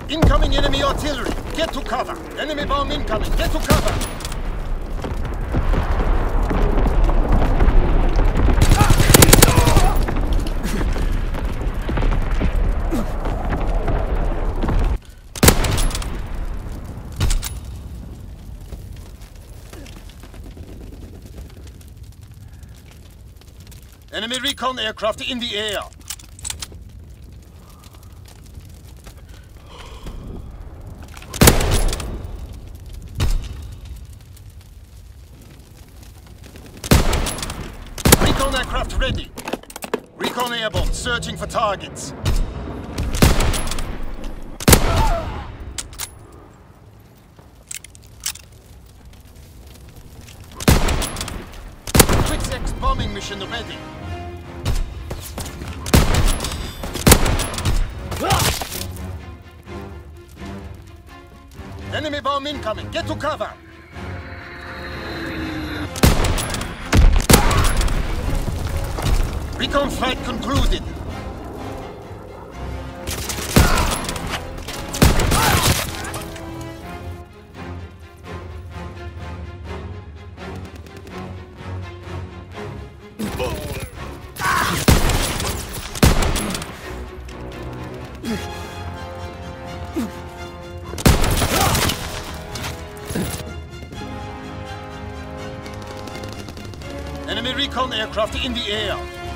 Incoming enemy artillery! Get to cover! Enemy bomb incoming! Get to cover! Enemy recon aircraft in the air! Recon aircraft ready! Recon airborne searching for targets! Twix-X bombing mission ready! Enemy bomb incoming! Get to cover! Recon flight concluded! Enemy recon aircraft in the air!